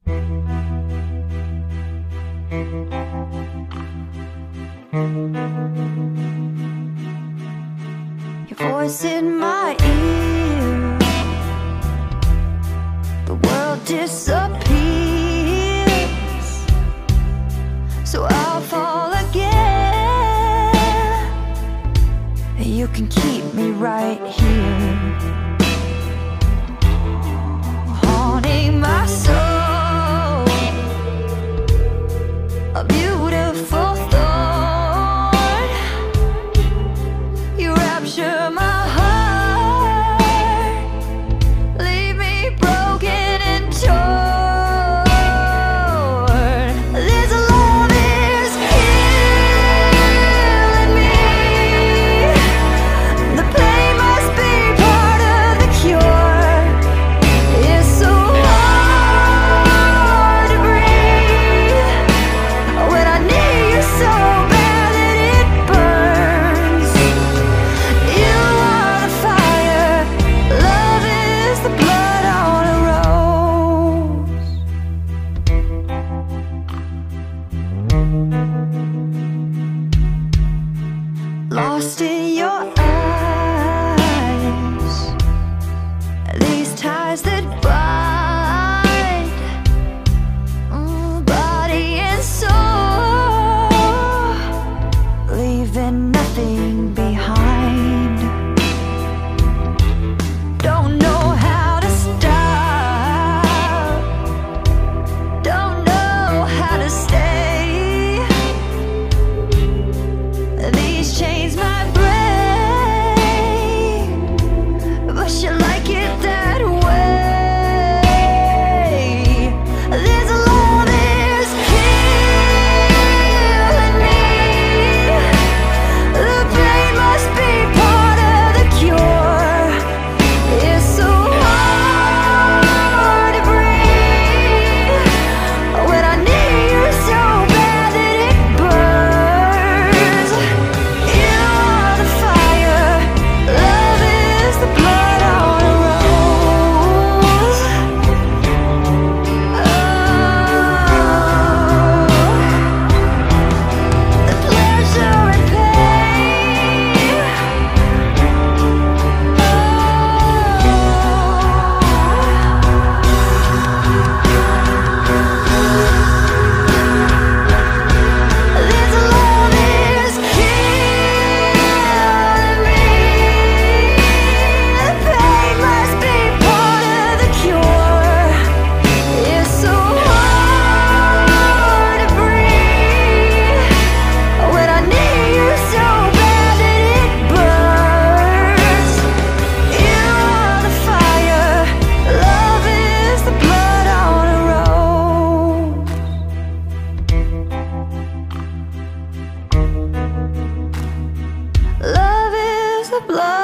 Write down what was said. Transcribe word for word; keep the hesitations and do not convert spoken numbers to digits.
Your voice in my ear, the world disappears, so I'll fall again. You can keep me right here, haunting my soul, a beautiful thought. You rapture my heart, leave me broken and torn. This love is killing me. The pain must be part of the cure. It's so hard to breathe when I need you so bad that it burns. You are the fire, love is the blood on a rose. Lost in your eyes, these ties that bind, mm, body and soul, leaving nothing behind. Don't know how to stop, don't know how to stay. These chains might break, but you like it that way. This love is killing me. The pain must be part of the cure. It's so hard to breathe when I need you so bad that it burns. You are the fire, love is the blood on a rose. Oh, the pleasure and pain. This love is killing me. The pain must be part of the cure. It's so hard to breathe when I need you so bad that it burns. You are the fire, love is the blood on a rose. Love is the blood